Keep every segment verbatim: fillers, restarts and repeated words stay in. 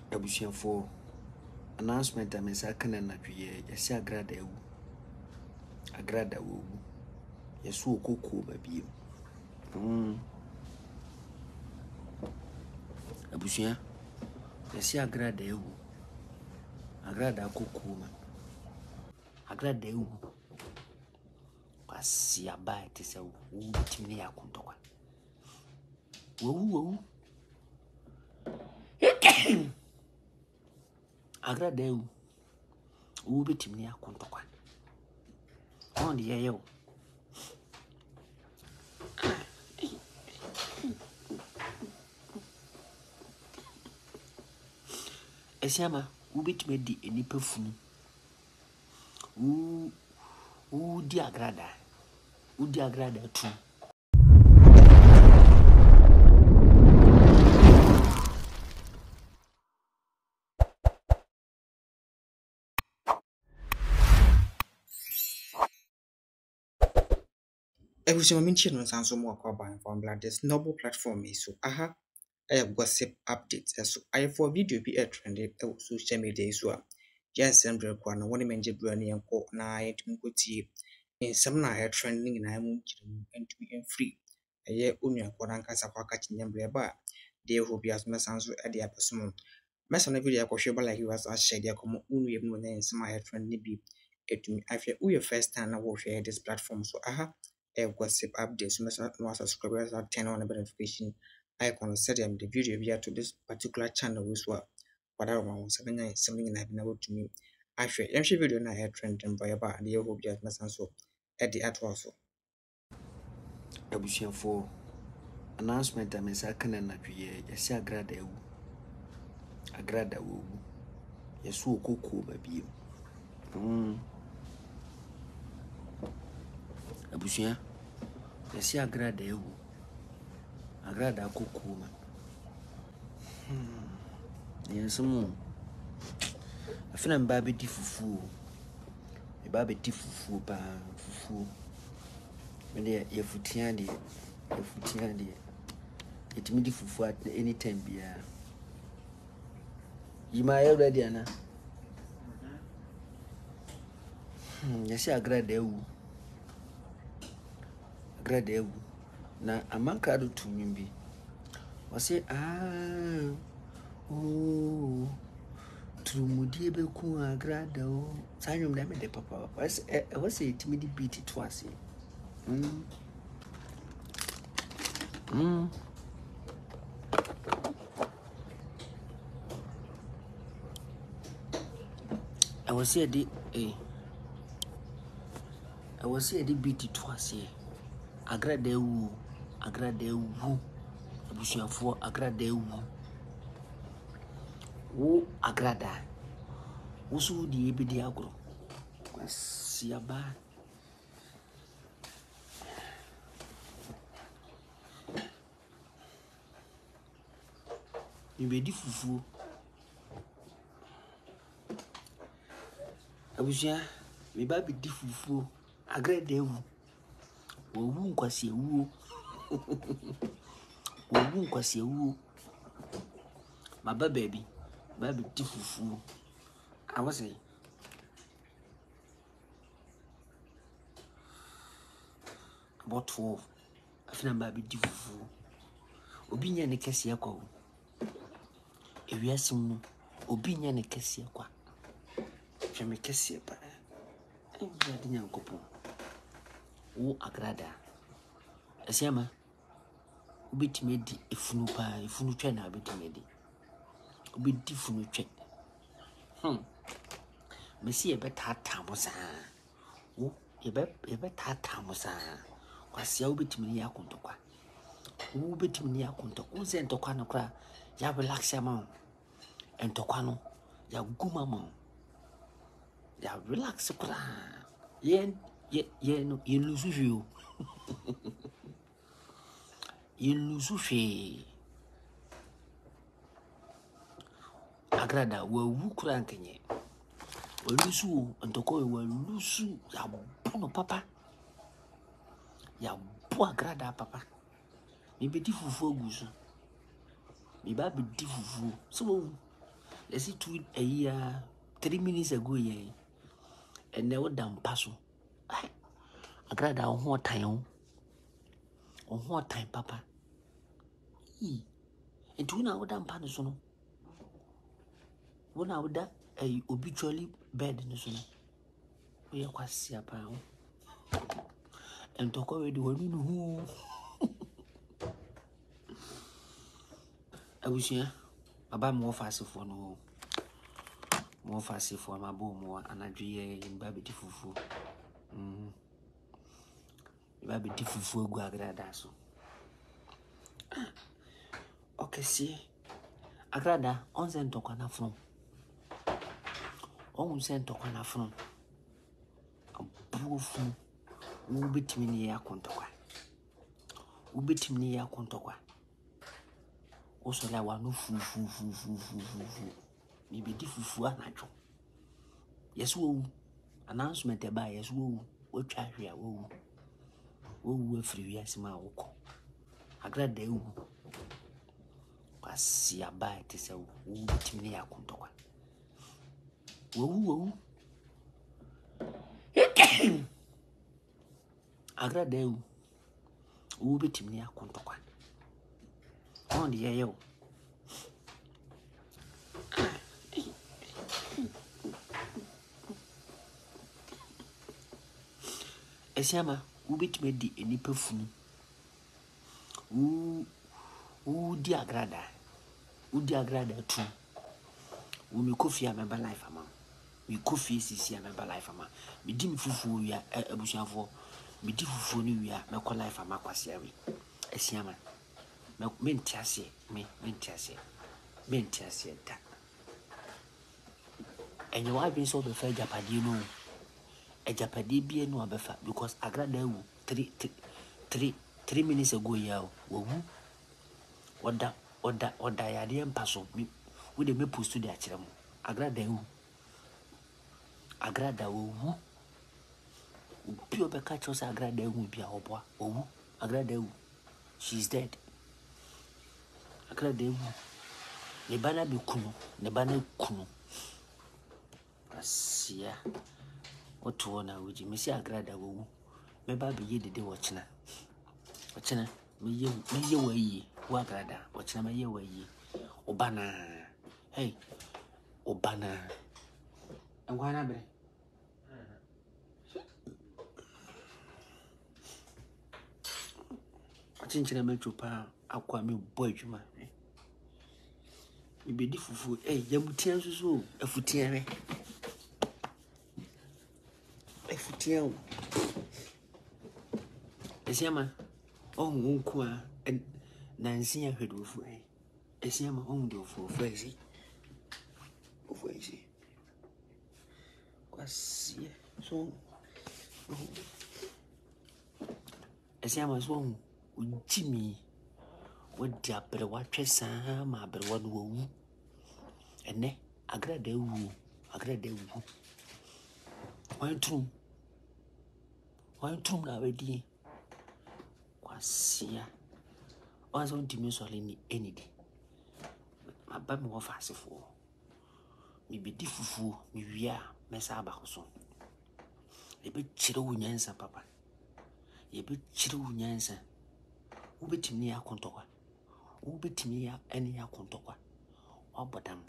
Abusiafo announcement am say kana na dwe yesi AGradaa ewu AGradaa wo yesu okoko ba biem mm abusia yesi AGradaa ewu AGradaa kokko ma AGradaa ewu kwasi abai te se wo bitimi ya kontokwa wo wo AGradaa ewu wo bitimi ya kontokwa on the yo esiama wo bitimi di enipa funu wo wo di AGradaa wo di AGradaa tu Every single minute on sounds more about from this noble platform is so aha I gossip updates so I for video be a trended social media so yes and one one menje brani and co na it mukoti in some na trending in I'm and to be free a year unia koranka sapaka chinyambreba they will be as messans at the episode mess on a video kosheba like you was a shade ya come unu yemu and some I trending be it to me I feel we first time I will share this platform so aha a gossip updates. No subscribers are turn on the notification icon. Set them the video via to this particular channel which was whatever one seven nine something I've been able to me. I share every video na hair trend and by about the hope just mess so at the art also. Abusiafo announcement am say kana na dwe yesi AGradaa ewu AGradaa wo yesu okoko ba biem mm abusia yesi AGradaa ewu AGradaa kokko ma hmm yensumu afina mba be di fufu e ba be di fufu pa fufu me de ye futia de ye futia de etimi di fufu at anytime bia yima ya ready ana hmm yesi AGradaa ewu AGradaa ewu na amanka do tumi bi wase ah oh trumudie be ku AGradaa o sanyum na me de papa wase e wase etimi di beat to ase mm mm I was here the eh I was here the beat to ase AGradaa ewu AGradaa ewu abusiafo AGradaa ewu wo AGradaa wo so di ebedi agro kwasi aba ibedi fufu abusia me ba bi di fufu AGradaa ewu wo wu nkwasi ewu wo wu nkwasi ewu maba baby ba bi di fufu I was say about twelve afina ba bi di fufu obi nya ne kese yakwa ewiase mu obi nya ne kese yakwa hwe me kese pa e bia de nyankopo wo AGradaa esiama obi timedi efunu pa efunu twa na obi timedi obi di funu twa hmm mesi ebe tata mo sa wo ebe ebe tata mo sa kwasi obi timedi ya kontokwa wo obi timedi ya kontokwa wo ze ntokwa no kra ya relax ama ntokwa no ya guma ma ya relax kra ye ye ye no ye luzuju ye luzuju AGradaa wa wu kra nkenye wa lusu ntokwa wa lusu ya bono papa ya bo AGradaa papa mi be di fufu ogusu mi ba be di fufu so let's see two a year three minutes ago ye and never done passo. AGradaa on what time on what time papa e and two now done panasono one hour that a obitually bed in the sun. We are quite see a pound and talk already when you know I wish here about more fast for no more fast for my boom more and I dream in baby fufu. Hm, baby fufu go AGradaa so. Okay, see AGradaa on send talk on a phone. On send talk on a phone. A proof will be to me near Contaqua. Will be to me near Contaqua. Also, there were no foo foo foo foo foo foo foo. Maybe different foo natural. Yes, woo. Announcement about yes, woo. What try here, woo. Woo, free, yes, my walk. AGradaa, woo. I see a bite to say, woo, to me near Contaqua. Woo, woo. AGradaa, woo, be to me near Contaqua. On the air. Esiama, who bit me di any perfume. Who, who di AGradaa, who di AGradaa too. Who me KOFI a member life ama. Me KOFI C C a member life ama. Me di me fufu ya ebusuan for. Me di fufu ni ya me call life ama kwasi awi. Esiama. Me me ntiase, me me ntiase. Me ntiase da. Enye wa bi so be fa japade no. A japade bi no abefa because AGradaa wu three three three minutes ago ya wo wu oda oda oda ya de empaso mi we de me post de akire mo AGradaa wu AGradaa wo wu obi obeka chose AGradaa wu bia oboa wo wu AGradaa wu she's dead AGradaa wu ne bana bi kunu ne bana kunu asia oto na wuji me si AGradaa wo me ba be yede de wochina wochina me ye me ye wayi wa AGradaa wochina me ye wayi obana hey obana ngwana bre achinchira me chupa akwa me boy djuma me be di fufu eh yamutian susu afutian me afutian esiama oh nku a nansi ya hwedo fu eh esiama oh ndo fu fezi fezi kwasi so esiama so ujimi wodi abre wa twesa ma abre wa no wu ene AGradaa wu AGradaa wu wan trum wan trum na wedi kwasia once on timi so le ni enidi aba me wo fasefo mi be di fufu mi wia me sa ba so e be chire wo nyansa papa e be chire wo nyansa wo betimi ya kontokwa wo betimi ya eni ya kontokwa obodam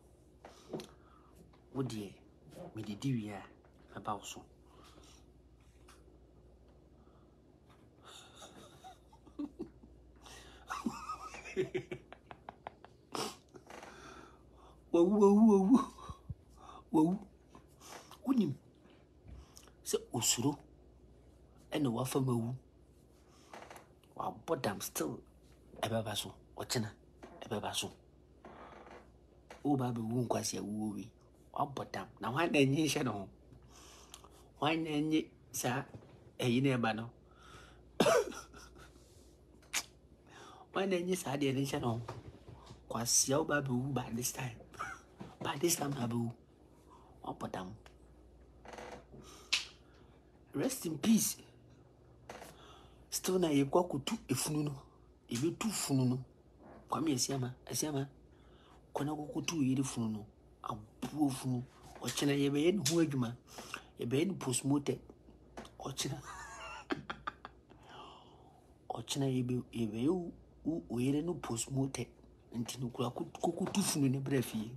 wo die mi di di wia aba so wo wo wo wo unim se osuro ene wa fama wu wa bodam still ebeba so ochina ebeba so o ba be wu nkwasi awu wi wa bodam na wa na nyi hye no wa na nyi sa eyi na eba no wa na nyi sa de ne hye no kwasi o ba be wu by this time by this time abu wa bodam rest in peace still na ye kwa kutu efunu no ebe tu funu no kwame asiama asiama kona kutu yiri funu no Obofour ochina ye be no ho adwuma ye be no postmortem ochina ochina ye be ye be o oyere no postmortem nti no kura kokutu funu ne brafie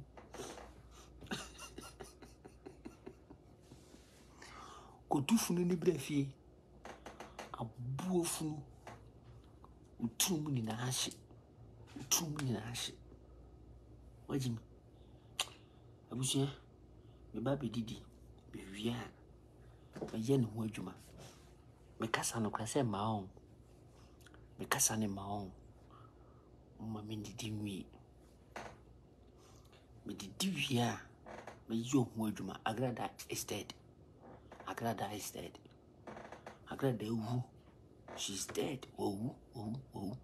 kotu funu ne brafie Obofour utum ni na ahye utum ni na ahye wajimi abusia me ba be didi be wia me ye ne ho adwuma me kasa no kwase ma on me kasa ne ma on ma me didi nwi me didi wia me yo ho adwuma AGradaa is dead AGradaa is dead AGradaa ewu she's dead owu owu owu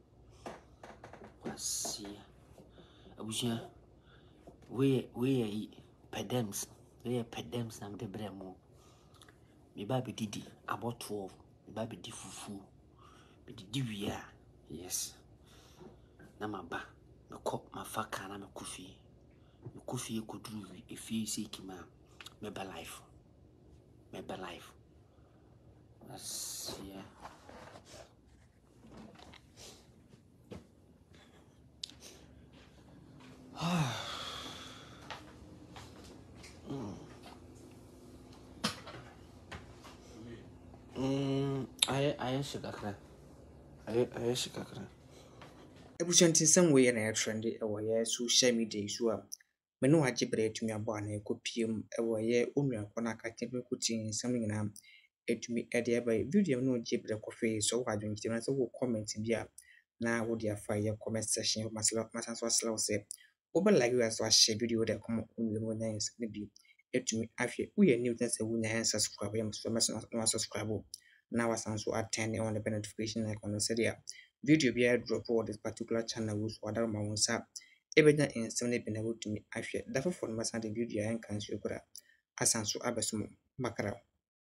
wasia abusia we we pedems we pedems na me de bremo me ba be didi about twelve me ba be di fufu me didi wia yes na maba me ko mafaka na me kofi me kofi koduru efi sekima me ba life me ba life wasia Mm, I I shikakra. I I shikakra. Ebusanti nsɛm wei na yɛtrende ɛwɔ yɛ social media so a me no agye brɛ atumi abɔ ana ekopiem ɛwɔ yɛ onua kɔ na akate bi kuti nsɛm nyinaa atumi ɛde ɛba video no agye brɛ KOFI so wɔ adwonti na sɛ wɔ comment bi a na wo de afa yɛ comment section masala masanso asala sɛ wo be like you so ahye video de come onua no nya nsɛm bi atumi ahwɛ wo yɛ new na sɛ wo nya subscribe yɛ so na subscribe na wasanso attend on the notification icon no said video be drop on this particular channel with other mamunsa ebenya nsɛm ne bi na wotumi ahwɛ da foforo no masan de video yan kan so kura asanso abesom makara